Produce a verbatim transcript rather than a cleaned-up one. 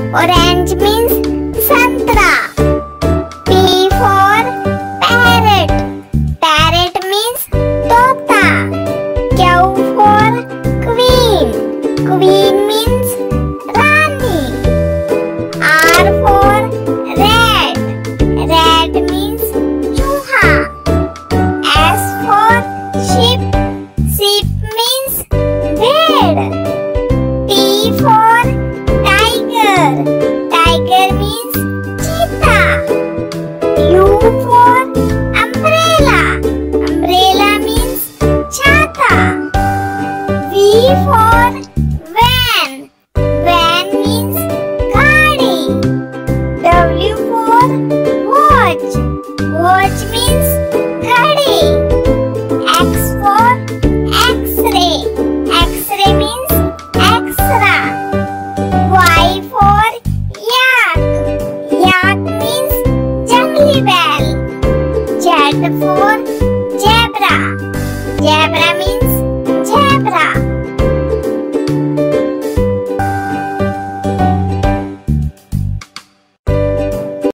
Orange means santra. P for parrot. Parrot means tota. Q for queen. Queen means rani. R for rat. Rat means chuha. S for sheep. Sheep means bed. T for tiger. Tiger means cheetah. U for umbrella. Umbrella means chata. V for van. Van means gaadi. W for watch. Watch means घड़ी. X for X-ray. X-ray means extra. Y for yak. Yak means jungly bell. Z for zebra. Zebra means